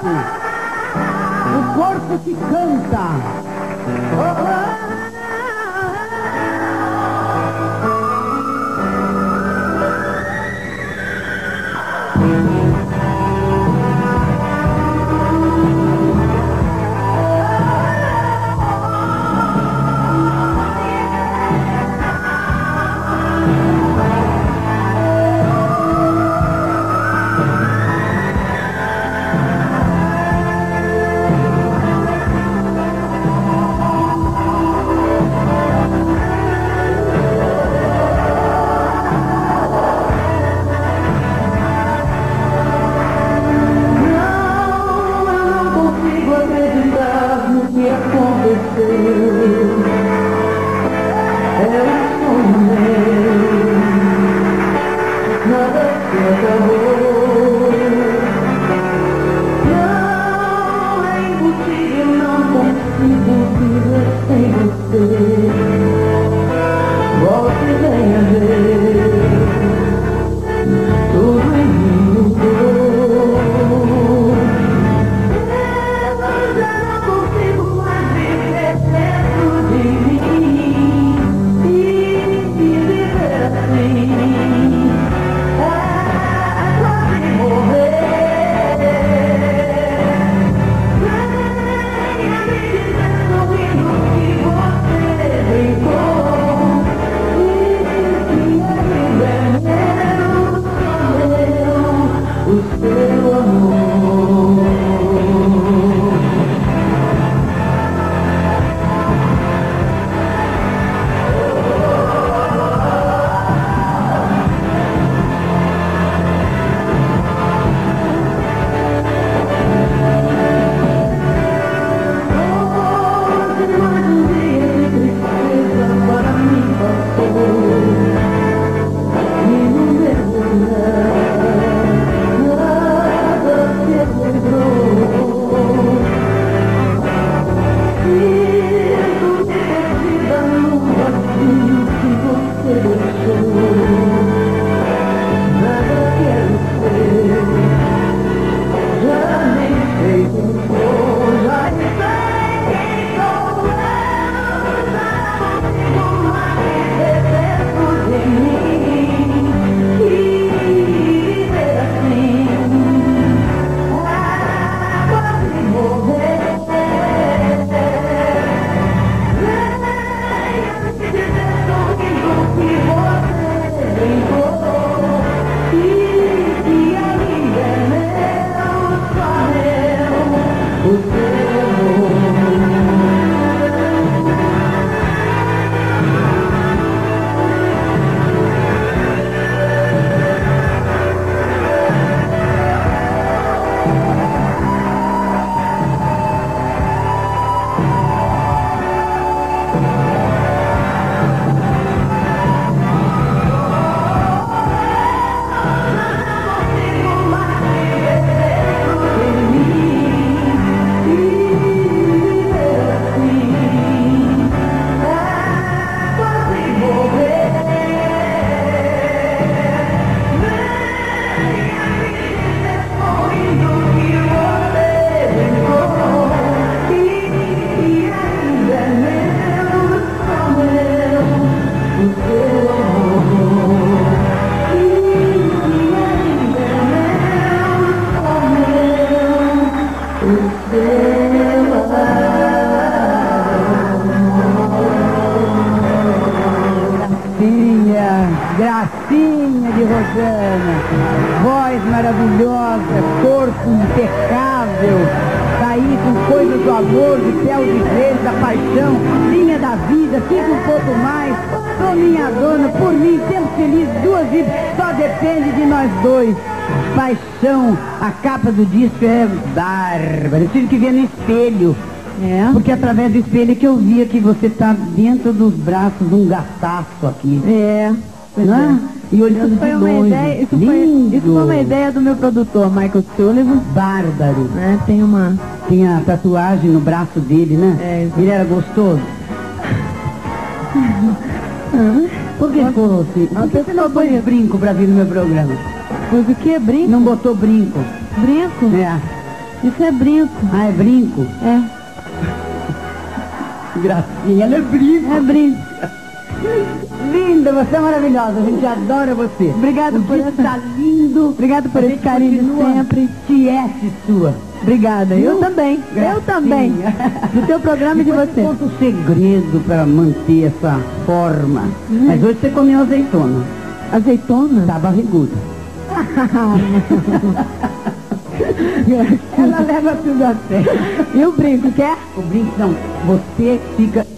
O corpo que canta. Gracinha de Rosana, voz maravilhosa, corpo impecável, tá aí com coisas do amor, do céu de Deus, da paixão, linha da vida, fica um pouco mais, sou minha dona, por mim, sempre feliz, duas vidas, só depende de nós dois. Paixão, a capa do disco é bárbara, eu tive que ver no espelho. É. Porque através do espelho que eu via que você tá dentro dos braços de um gataço aqui. É. Não é? E olhando isso foi de uma longe. ideia, isso foi uma ideia do meu produtor, Michael Sullivan. Bárbaro. Né? Tem a tatuagem no braço dele, né? É, ele era gostoso? Por que ficou assim? Por que você não pôs brinco pra vir no meu programa? Pois o que? Brinco? Não botou brinco. Brinco? É. Isso é brinco. Ah, é brinco? É. Gracinha, ela é brinco. É brinco. Linda, você é maravilhosa, a gente adora você. Obrigada por essa... tá lindo. Obrigada por esse carinho de sempre. Tiete sua. Obrigada. Eu Viu? também. Gracinha. Eu também. Do teu programa e de você. Conta o segredo para manter essa forma. Mas hoje você comeu azeitona. Azeitona? Tá barriguda. Ela leva tudo a sério. E o brinco, quer? O brinco não. Você fica